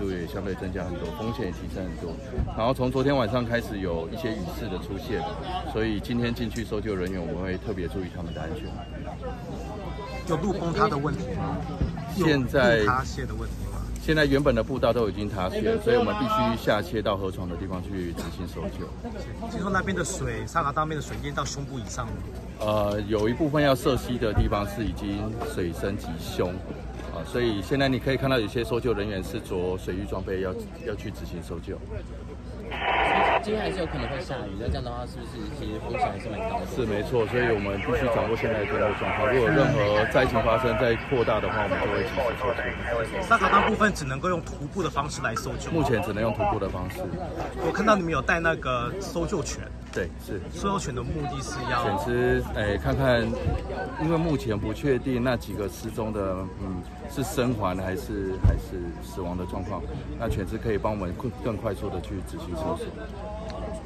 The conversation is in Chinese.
度也相对增加很多，风险也提升很多。然后从昨天晚上开始有一些雨势的出现，所以今天进去搜救人员我们会特别注意他们的安全。 有路崩塌的问题吗？ 现在塌陷的问题吗？ 现在原本的步道都已经塌陷，所以我们必须下切到河床的地方去执行搜救。 听说那边的水，沙卡当边的水淹到胸部以上了。 有一部分要涉溪的地方是已经水深及胸，所以现在你可以看到有些搜救人员是着水域装备要去执行搜救。 今天还是有可能会下雨，那这样的话是不是其实风险还是蛮高的？ 是没错，所以我们必须掌握现在的天候状况。如果有任何灾情发生再扩大的话，我们就会及时搜救。 沙卡当部分只能够用徒步的方式来搜救， 目前只能用徒步的方式。 我看到你们有带那个搜救犬。 对，是搜救犬的目的是要犬只，看看，因为目前不确定那几个失踪的，是生还还是死亡的状况。那犬只可以帮我们更快速的去执行搜索。